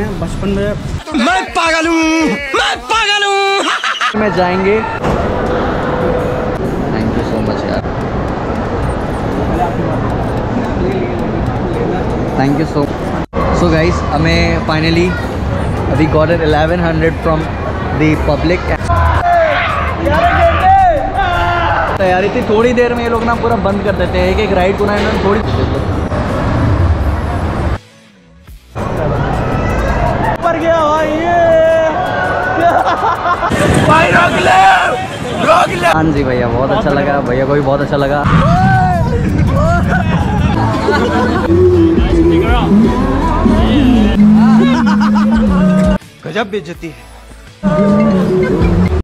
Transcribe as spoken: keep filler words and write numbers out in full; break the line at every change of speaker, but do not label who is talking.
हैं बचपन में।
मैं पागल हूँ, मैं पागल हूँ।
में जाएंगे। थैंक यू सो मच यार, thank you so so guys. हमें finally we got it eleven hundred from the public. यार इतनी थोड़ी देर में ये लोग ना पूरा बंद कर देते हैं, एक एक राइड को ना इन्होंने थोड़ी पर गया भाई ये। भाई रोक ले, रोक ले। हाँ जी भैया, बहुत अच्छा लगा, भैया को भी बहुत अच्छा लगा।
गजब बेइज्जती है।